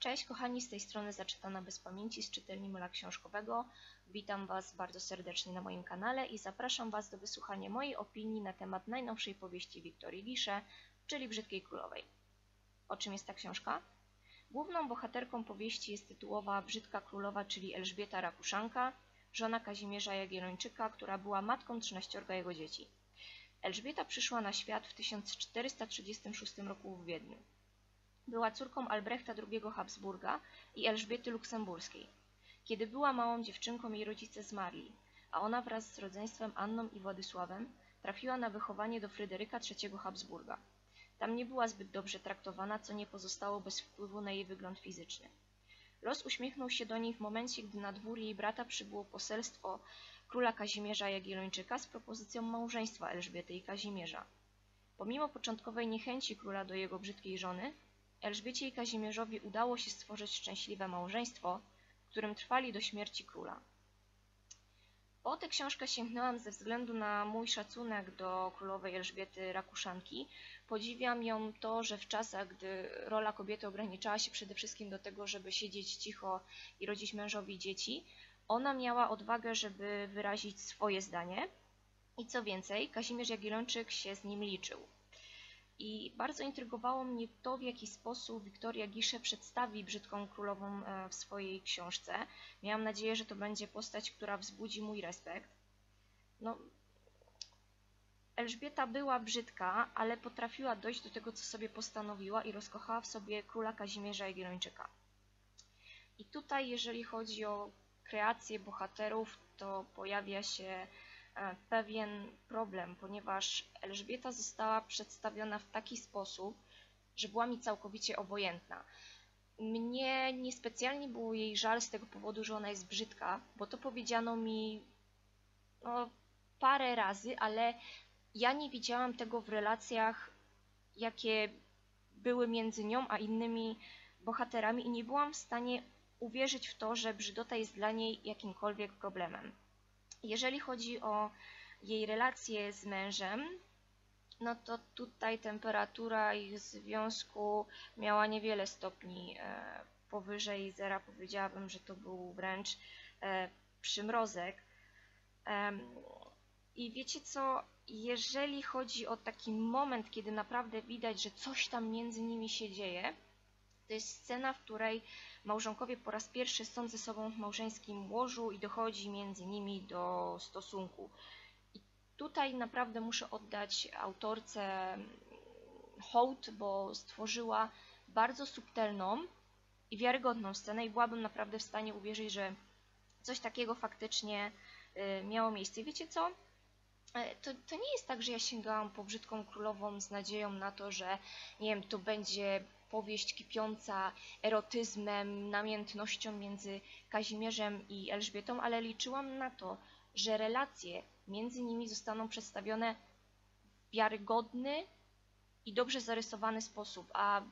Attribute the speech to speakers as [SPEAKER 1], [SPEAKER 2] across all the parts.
[SPEAKER 1] Cześć kochani, z tej strony Zaczytana bez pamięci z czytelni Myla Książkowego. Witam Was bardzo serdecznie na moim kanale i zapraszam Was do wysłuchania mojej opinii na temat najnowszej powieści Wiktorii Gisze, czyli Brzydkiej Królowej. O czym jest ta książka? Główną bohaterką powieści jest tytułowa Brzydka Królowa, czyli Elżbieta Rakuszanka, żona Kazimierza Jagiellończyka, która była matką 13 jego dzieci. Elżbieta przyszła na świat w 1436 roku w Wiedniu. Była córką Albrechta II Habsburga i Elżbiety Luksemburskiej. Kiedy była małą dziewczynką, jej rodzice zmarli, a ona wraz z rodzeństwem Anną i Władysławem trafiła na wychowanie do Fryderyka III Habsburga. Tam nie była zbyt dobrze traktowana, co nie pozostało bez wpływu na jej wygląd fizyczny. Los uśmiechnął się do niej w momencie, gdy na dwór jej brata przybyło poselstwo króla Kazimierza Jagiellończyka z propozycją małżeństwa Elżbiety i Kazimierza. Pomimo początkowej niechęci króla do jego brzydkiej żony, Elżbiecie i Kazimierzowi udało się stworzyć szczęśliwe małżeństwo, w którym trwali do śmierci króla. Po tę książkę sięgnęłam ze względu na mój szacunek do królowej Elżbiety Rakuszanki. Podziwiam ją to, że w czasach, gdy rola kobiety ograniczała się przede wszystkim do tego, żeby siedzieć cicho i rodzić mężowi dzieci, ona miała odwagę, żeby wyrazić swoje zdanie i co więcej, Kazimierz Jagiellończyk się z nim liczył. I bardzo intrygowało mnie to, w jaki sposób Wiktoria Gisze przedstawi Brzydką Królową w swojej książce. Miałam nadzieję, że to będzie postać, która wzbudzi mój respekt. Elżbieta była brzydka, ale potrafiła dojść do tego, co sobie postanowiła i rozkochała w sobie króla Kazimierza Jagiellończyka. I tutaj, jeżeli chodzi o kreację bohaterów, to pojawia się pewien problem, ponieważ Elżbieta została przedstawiona w taki sposób, że była mi całkowicie obojętna. Mnie niespecjalnie było jej żal z tego powodu, że ona jest brzydka, bo to powiedziano mi parę razy, ale ja nie widziałam tego w relacjach, jakie były między nią a innymi bohaterami i nie byłam w stanie uwierzyć w to, że brzydota jest dla niej jakimkolwiek problemem. Jeżeli chodzi o jej relacje z mężem, no to tutaj temperatura ich związku miała niewiele stopni powyżej zera. Powiedziałabym, że to był wręcz przymrozek. I wiecie co, jeżeli chodzi o taki moment, kiedy naprawdę widać, że coś tam między nimi się dzieje, to jest scena, w której małżonkowie po raz pierwszy są ze sobą w małżeńskim łożu i dochodzi między nimi do stosunku. I tutaj naprawdę muszę oddać autorce hołd, bo stworzyła bardzo subtelną i wiarygodną scenę i byłabym naprawdę w stanie uwierzyć, że coś takiego faktycznie miało miejsce. I wiecie co? To nie jest tak, że ja sięgałam po Brzydką Królową z nadzieją na to, że nie wiem, to będzie powieść kipiąca erotyzmem, namiętnością między Kazimierzem i Elżbietą, ale liczyłam na to, że relacje między nimi zostaną przedstawione w wiarygodny i dobrze zarysowany sposób, a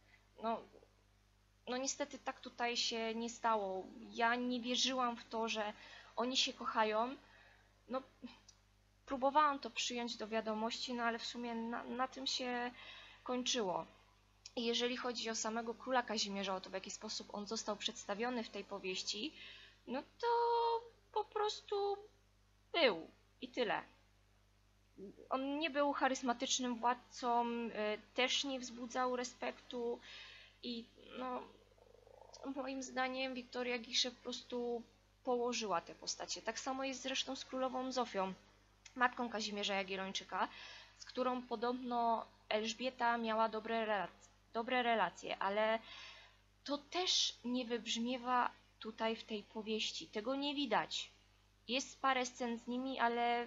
[SPEAKER 1] niestety tak tutaj się nie stało. Ja nie wierzyłam w to, że oni się kochają. Próbowałam to przyjąć do wiadomości, ale w sumie na tym się kończyło. I jeżeli chodzi o samego króla Kazimierza, o to w jaki sposób on został przedstawiony w tej powieści, no to po prostu był i tyle. On nie był charyzmatycznym władcą, też nie wzbudzał respektu i moim zdaniem Wiktoria Gisze po prostu położyła te postacie. Tak samo jest zresztą z królową Zofią, matką Kazimierza Jagiellończyka, z którą podobno Elżbieta miała dobre relacje, ale to też nie wybrzmiewa tutaj w tej powieści. Tego nie widać. Jest parę scen z nimi, ale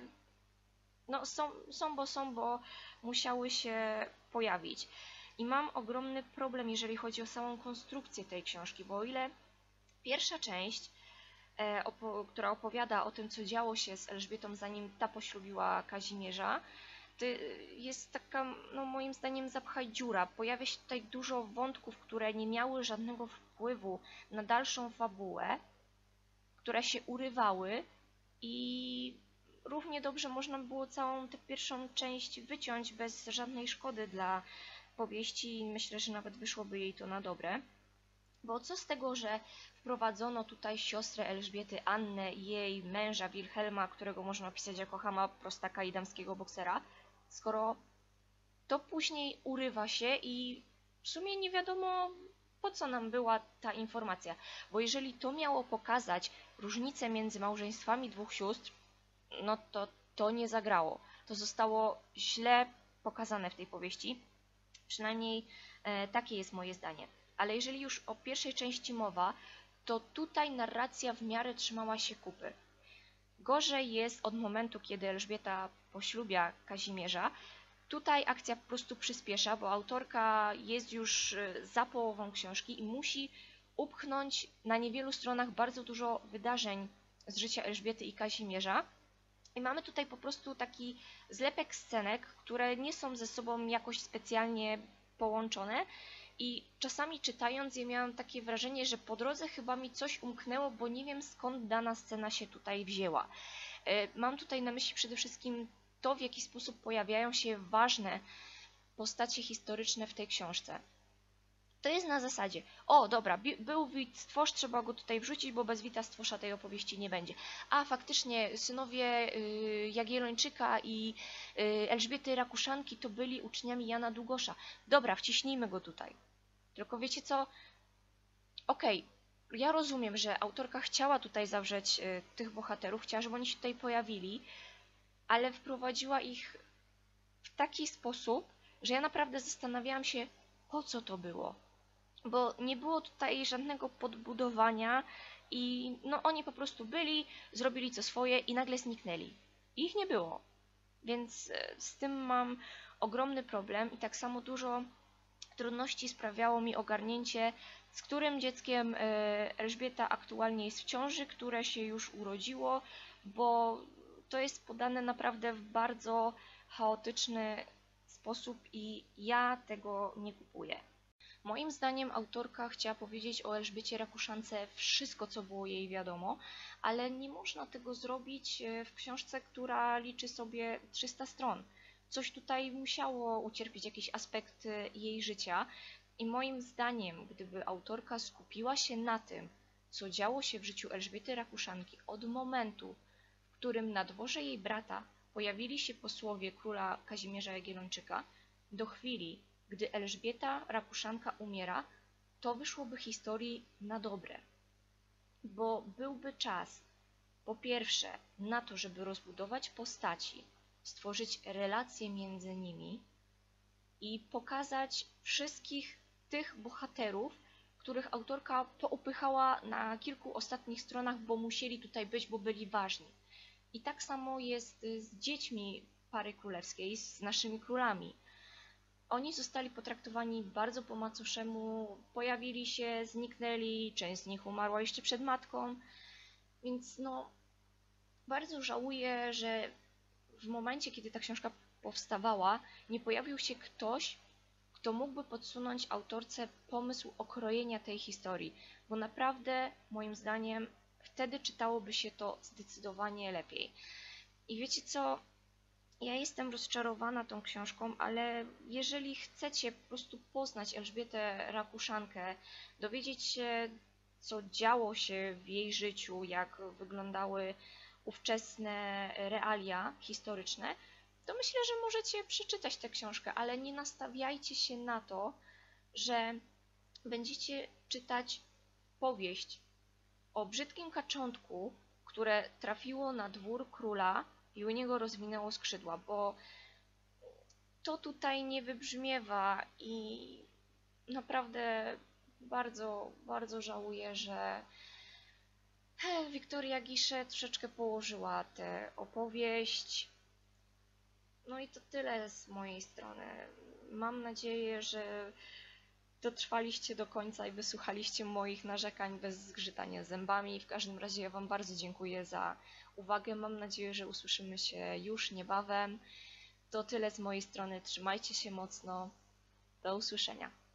[SPEAKER 1] są, bo musiały się pojawić. I mam ogromny problem, jeżeli chodzi o samą konstrukcję tej książki, bo o ile pierwsza część, która opowiada o tym, co działo się z Elżbietą, zanim ta poślubiła Kazimierza, to jest taka, moim zdaniem, zapchaj dziura. Pojawia się tutaj dużo wątków, które nie miały żadnego wpływu na dalszą fabułę, które się urywały i równie dobrze można było całą tę pierwszą część wyciąć bez żadnej szkody dla powieści i myślę, że nawet wyszłoby jej to na dobre. Bo co z tego, że wprowadzono tutaj siostrę Elżbiety Annę i jej męża Wilhelma, którego można opisać jako chama, prostaka i damskiego boksera, skoro to później urywa się i w sumie nie wiadomo, po co nam była ta informacja. Bo jeżeli to miało pokazać różnicę między małżeństwami dwóch sióstr, no to nie zagrało. To zostało źle pokazane w tej powieści. Przynajmniej takie jest moje zdanie. Ale jeżeli już o pierwszej części mowa, to tutaj narracja w miarę trzymała się kupy. Gorzej jest od momentu, kiedy Elżbieta poślubia Kazimierza. Tutaj akcja po prostu przyspiesza, bo autorka jest już za połową książki i musi upchnąć na niewielu stronach bardzo dużo wydarzeń z życia Elżbiety i Kazimierza. I mamy tutaj po prostu taki zlepek scenek, które nie są ze sobą jakoś specjalnie połączone i czasami czytając je miałam takie wrażenie, że po drodze chyba mi coś umknęło, bo nie wiem skąd dana scena się tutaj wzięła. Mam tutaj na myśli przede wszystkim to, w jaki sposób pojawiają się ważne postacie historyczne w tej książce. To jest na zasadzie, o dobra, był Wit Stworz, trzeba go tutaj wrzucić, bo bez Wita Stworza tej opowieści nie będzie. A faktycznie synowie Jagiellończyka i Elżbiety Rakuszanki to byli uczniami Jana Długosza. Dobra, wciśnijmy go tutaj. Tylko wiecie co? Okej, ja rozumiem, że autorka chciała tutaj zawrzeć tych bohaterów, chciała, żeby oni się tutaj pojawili, ale wprowadziła ich w taki sposób, że ja naprawdę zastanawiałam się, po co to było. Bo nie było tutaj żadnego podbudowania i no oni po prostu byli, zrobili co swoje i nagle zniknęli. Ich nie było. Więc z tym mam ogromny problem i tak samo dużo trudności sprawiało mi ogarnięcie, z którym dzieckiem Elżbieta aktualnie jest w ciąży, które się już urodziło, bo to jest podane naprawdę w bardzo chaotyczny sposób i ja tego nie kupuję. Moim zdaniem autorka chciała powiedzieć o Elżbiecie Rakuszance wszystko, co było jej wiadomo, ale nie można tego zrobić w książce, która liczy sobie 300 stron. Coś tutaj musiało ucierpieć, jakiś aspekt jej życia i moim zdaniem, gdyby autorka skupiła się na tym, co działo się w życiu Elżbiety Rakuszanki od momentu, w którym na dworze jej brata pojawili się posłowie króla Kazimierza Jagiellończyka, do chwili, gdy Elżbieta Rakuszanka umiera, to wyszłoby historii na dobre. Bo byłby czas, po pierwsze, na to, żeby rozbudować postaci, stworzyć relacje między nimi i pokazać wszystkich tych bohaterów, których autorka poupychała na kilku ostatnich stronach, bo musieli tutaj być, bo byli ważni. I tak samo jest z dziećmi pary królewskiej, z naszymi królami. Oni zostali potraktowani bardzo po macoszemu, pojawili się, zniknęli, część z nich umarła jeszcze przed matką, więc no bardzo żałuję, że w momencie, kiedy ta książka powstawała, nie pojawił się ktoś, kto mógłby podsunąć autorce pomysł okrojenia tej historii, bo naprawdę, moim zdaniem, wtedy czytałoby się to zdecydowanie lepiej. I wiecie co? Ja jestem rozczarowana tą książką, ale jeżeli chcecie po prostu poznać Elżbietę Rakuszankę, dowiedzieć się, co działo się w jej życiu, jak wyglądały ówczesne realia historyczne, to myślę, że możecie przeczytać tę książkę, ale nie nastawiajcie się na to, że będziecie czytać powieść o brzydkim kaczątku, które trafiło na dwór króla i u niego rozwinęło skrzydła, bo to tutaj nie wybrzmiewa i naprawdę bardzo, bardzo żałuję, że Wiktoria Gisze troszeczkę położyła tę opowieść. No i to tyle z mojej strony. Mam nadzieję, że dotrwaliście do końca i wysłuchaliście moich narzekań bez zgrzytania zębami. W każdym razie ja Wam bardzo dziękuję za uwagę. Mam nadzieję, że usłyszymy się już niebawem. To tyle z mojej strony. Trzymajcie się mocno. Do usłyszenia.